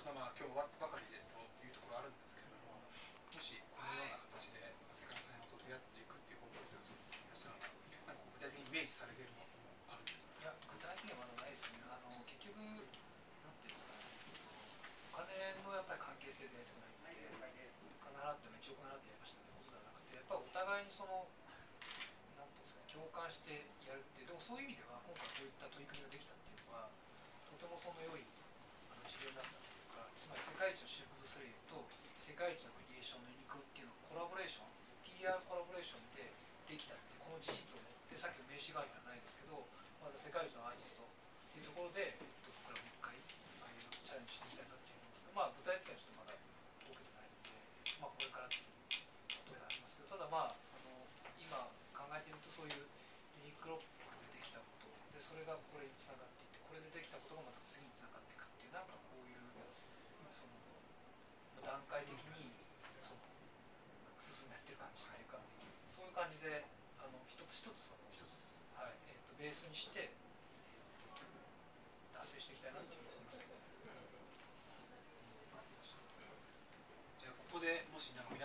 まあ今日終わったばかりでというところあるんですけれども、もしこのような形で世界の才能と出会っていくっていう方向性を取っていらっしゃるのは、なんか具体的にイメージされているものもあるんですか？ いや、具体的にはまだないですね。結局、なんていうんですかね、お金のやっぱり関係性でやりたくないんで、お金払っても1億円払ってやりましたってことではなくて、やっぱりお互いになんていうんですかね、共感してやるっていう、でもそういう意味では、今回こういった取り組みができたっていうのは、とても良い事例だったっていうか、つまり世界一のシルク・ドゥ・ソレイユと世界一のクリエーションのユニクロっていうのがコラボレーション、PR コラボレーションでできたっていうこの事実を持って、さっきの名刺代わりじゃないですけど、また世界一のアーティストっていうところで、僕らも一回チャレンジしていきたいなっていう思いますが、まあ具体的にはちょっとまだ設けてないので、まあこれからっていうことでありますけど、ただまあ今考えてみると、そういうユニクロックでできたことで、それがこれにつながっていって、これでできたことがまた次につながっていくっていう、なんかこういう段階的に進んでいってる感じっていうか、そういう感じで一つ一つはいベースにして達成していきたいなと思いますけど。 じゃあここでもしなんか